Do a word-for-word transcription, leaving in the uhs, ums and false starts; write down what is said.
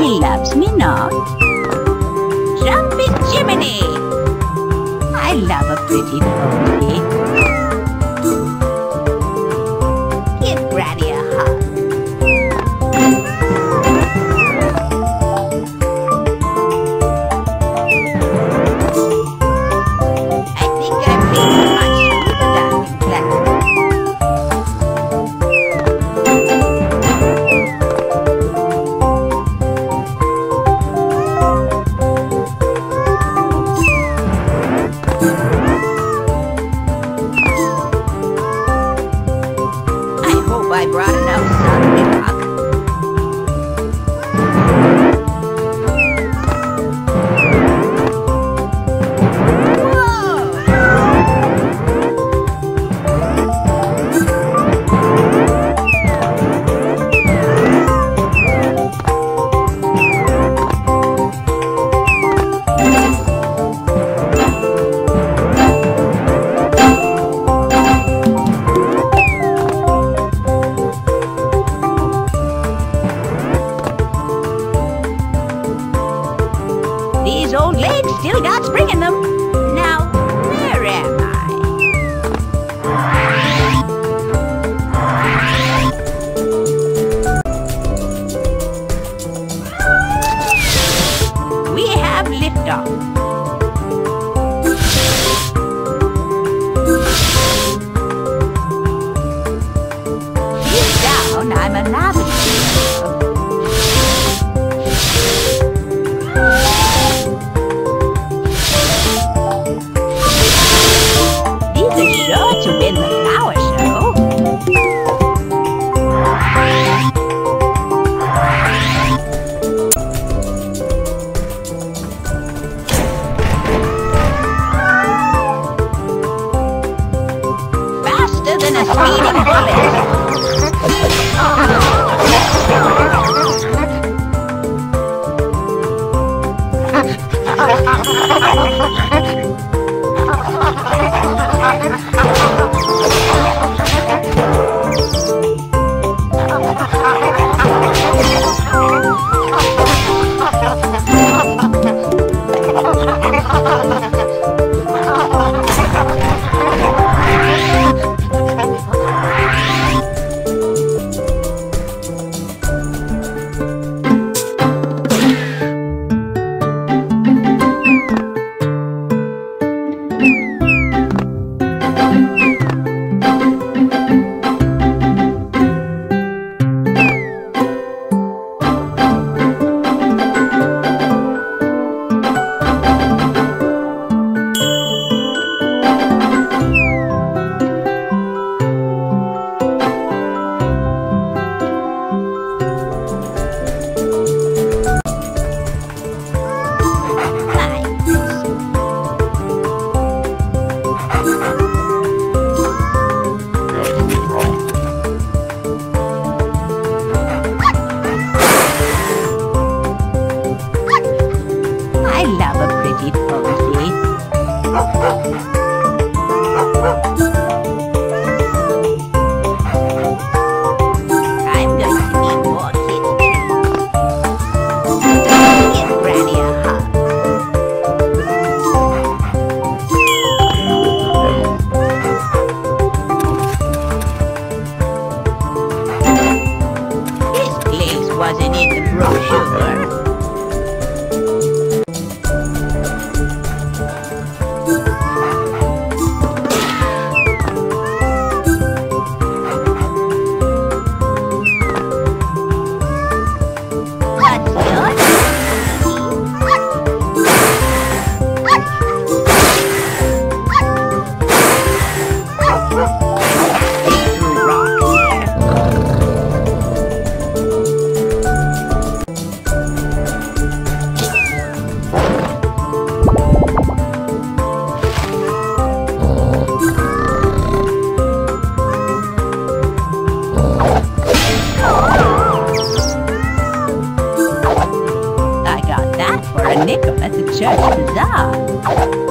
He loves me not. Jumping Jiminy! I love a pretty pony. Give Granny a hug. I think I've been too much with the darling cloud. I brought enough sun rock. These old legs still got spring in them. Now, where am I? We have liftoff. Deep down, I'm a navigator. Sure to win the flower show. Faster than a speeding bullet. I love a pretty posy. I'm going to need more kids' treats. Give Granny a hug. This place wasn't in the brochure. A nickel at the church bazaar.